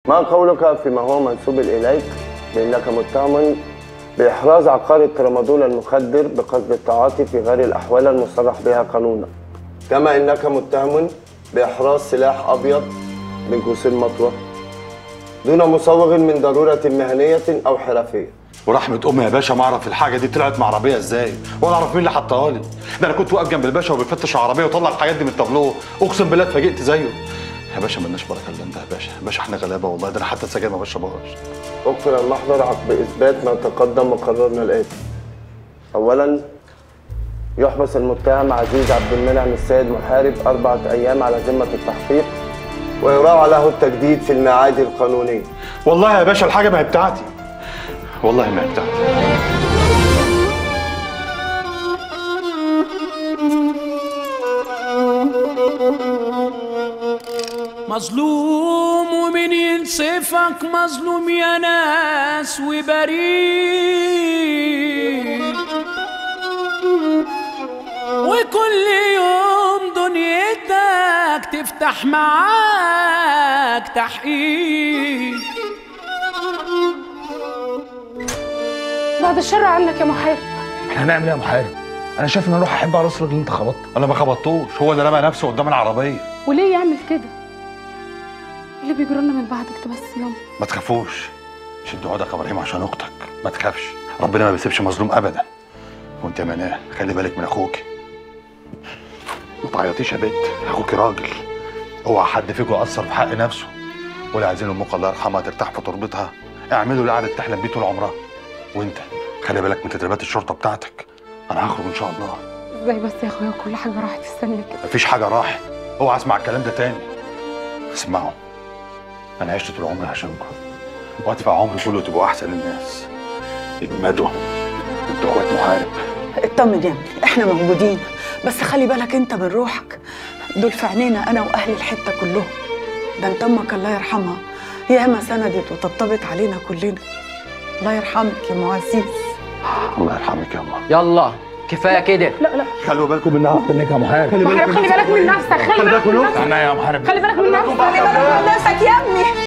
ما قولك فيما هو منسوب إليك بأنك متهم بإحراز عقار الترامادول المخدر بقصد التعاطي في غير الأحوال المصرح بها قانونا، كما أنك متهم بإحراز سلاح أبيض من قوسين مطوة دون مصوغ من ضرورة مهنية أو حرفية. ورحمة أمي يا باشا ما أعرف الحاجة دي طلعت مع عربية إزاي، ولا أعرف مين اللي حطها لي. ده أنا كنت واقف جنب الباشا وبيفتش العربية وطلع الحاجات دي من التابلوه، أقسم بالله اتفاجئت زيه. يا باشا مالناش بركة إلا أنت يا باشا، باشا إحنا غلابة والله، ده أنا حتى السجاير ما بشربهاش. أقفل المحضر عقب إثبات ما تقدم وقررنا الآتي. أولاً يحبس المتهم عزيز عبد المنعم السيد محارب 4 أيام على ذمة التحقيق، ويراعى له التجديد في الميعاد القانوني. والله يا باشا الحاجة ما هي بتاعتي، والله ما هي بتاعتي. مظلوم ومن ينصفك مظلوم يا ناس وبريء، وكل يوم دنيتك تفتح معاك تحقيق. بعد الشر عنك يا محارب. احنا هنعمل ايه يا محارب؟ انا شايف ان اروح احب على راس الراجل اللي انت خبطته. أنا ما خبطتوش، هو اللي رمى نفسه قدام العربية. وليه يعمل كده؟ اللي بيجرالنا من بعدك ده بس يوم. ما تخافوش، شد عودك يا ابراهيم عشان اختك، ما تخافش، ربنا ما بيسيبش مظلوم ابدا. وانت يا مناه خلي بالك من اخوك، ما تعيطيش يا بنت، اخوك راجل، اوعى حد فيكم يأثر في حق نفسه. ولا عايزين امك الله يرحمها ترتاح في تربتها، اعملوا اللي قعدت تحلم بيه طول عمرها. وانت خلي بالك من تدريبات الشرطه بتاعتك، انا هخرج ان شاء الله. ازاي بس يا اخويا كل حاجه راحت في ثانيه كده؟ مفيش حاجه راحت، اوعى اسمع الكلام ده تاني. اسمعوا، انا عشت طول عمري عشانكم، وادفع عمري كله تبقوا احسن الناس. اجمدوا، انتوا اخوات محارب. اطمن يا ابني، احنا موجودين، بس خلي بالك انت من روحك، دول في عينينا انا واهل الحته كلهم. ده انت امك الله يرحمها ياما سندت وطبطبت علينا كلنا. الله يرحمك يا ام عزيز. الله يرحمك يا امه. يلا كفايه كده. لا خلوا بالكم من نفسك يا محارب. محارب خلي بالك من نفسك. انا يا محارب خلي بالك من نفسك. خلي بالك من نفسك يا ابني.